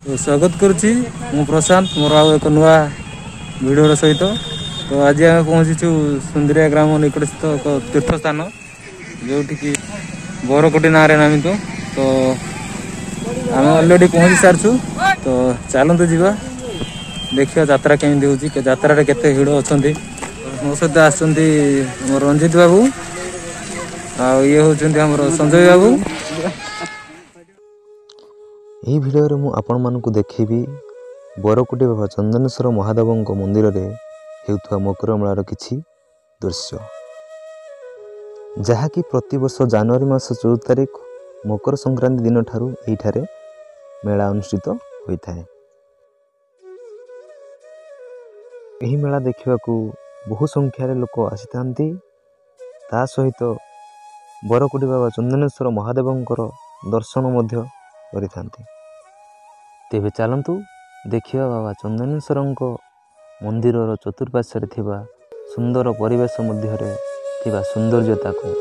तो स्वागत करुच्ची मु प्रशांत मोर आउ एक नुआ भिडियो सहित। तो आज आम पहुँचीचु सुंदरिया ग्राम निकटस्थ एक तीर्थ स्थान जो बरकोटी ना नामित। तो आम अलरेडी पहुँची सारछु। तो चलतु जीवा देखिए यात्रा केमी हो यात्रा केते भिड़ अच्छा। मो सहित आसुँच रंजित बाबू आ ये होउछन्ती हमर संजय बाबू। यही भिडियो मु आपण मानकु देखिबी बरकोटी बाबा चंदनेश्वर महादेवଙ୍କ मंदिर रे हेउथुवा मकर मेलार किछि दृश्य जहाँकि प्रति वर्ष जनवरी मास 14 तारिख मकर संक्रांति दिन ठारू एठारे मेला अनुष्ठित होइथाय। एही मेला देखिबाकू बहु संख्यार लोक आसीथांती। ता सहित बरकोटी बाबा चंदनेश्वर महादेवଙ୍କର दर्शन मध्य करिथांती। तेबे चलतु देखिया बाबा चंदनेश्वरଙ୍କ मंदिरर चतुर्पार्श्वरे थिबा सुंदर परिवेश मध्यरे थिबा सौंदर्यता को।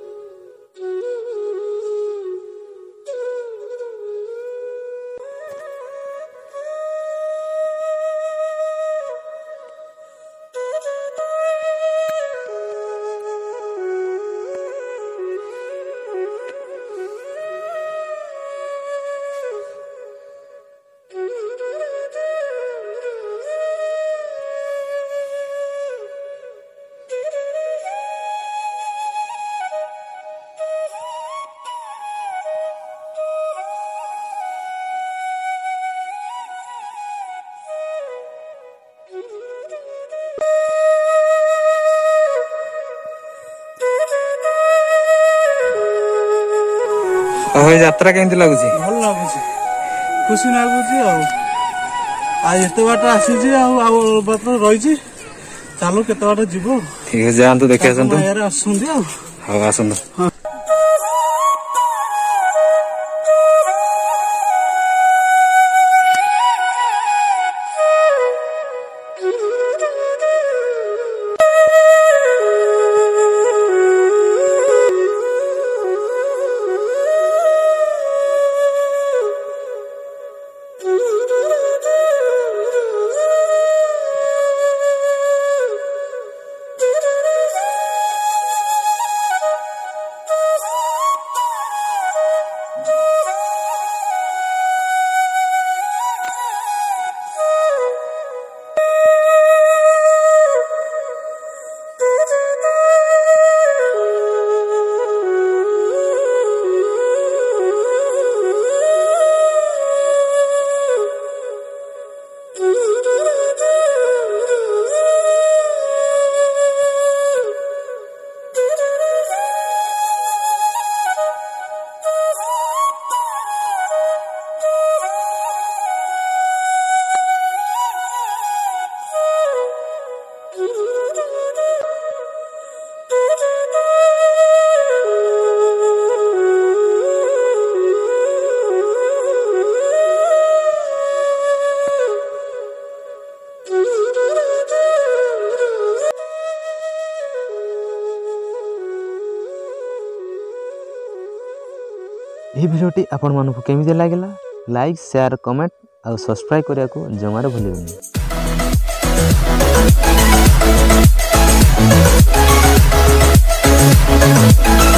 यात्रा केमती लगुच? भल लगुच, खुशी लगुच। आज एत बाट आसी बात रही चलो केत बाट जीव। ठीक है जातु देखिए आसतु। यह भिडियोटी आपण मानकु केमिति लागला लाइक शेयर कमेंट और सब्सक्राइब करिया को जमारे भूलिबेनी।